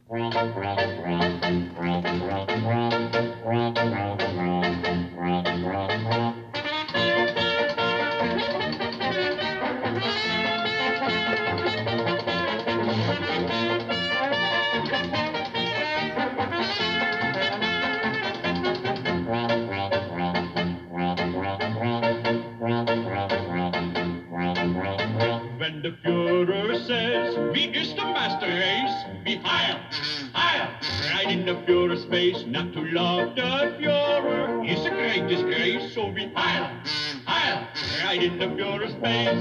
When the Fuehrer says, "Wie ist the master race?" Be Heil, Heil, right in the Fuhrer's face. Not to love the Fuhrer is a great disgrace. So be Heil, Heil, right in the Fuhrer's face.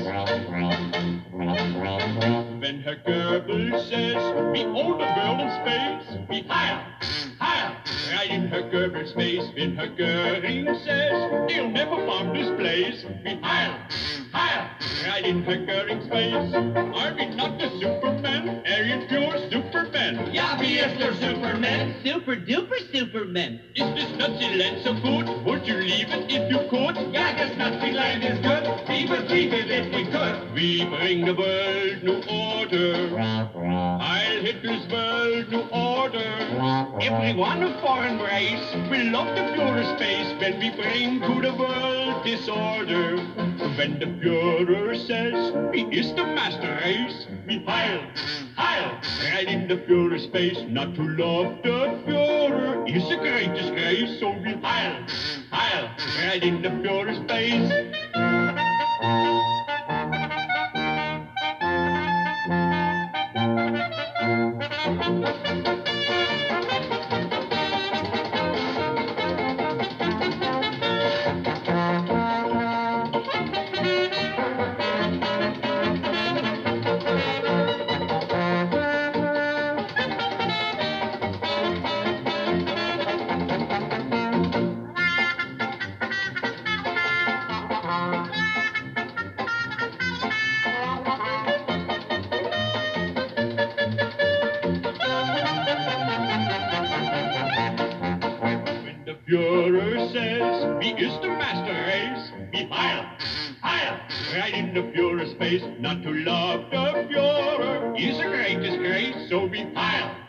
When Herr Goebbels says, "We own the world in space," be Heil, Heil, right in Herr Goebbels' face. When Herr Göring says, "They'll never bomb this place," be Heil, Heil, right in Herr Göring's face. Are we not the Superman? Are you pure Superman? Ja, wie ist der Superman? Super duper Superman. Is this Nazi land so good? Would you leave it if you could? Ja, das Nazi land is good. We would leave it if we could. We bring the world new order. Heil Hitler's world new order. Everyone of foreign race will love the Führer's face when we bring to the world disorder. When the Führer says, "He is the master race," we Heil, Heil, right in the Führer's face. Not to love the Führer is a great disgrace, so we Heil, Heil, right in the Führer's face. Führer says, "Wie ist the master race?" Be Heil, Heil, right in the Führer's face. Not to love the Führer is a great disgrace, so be Heil,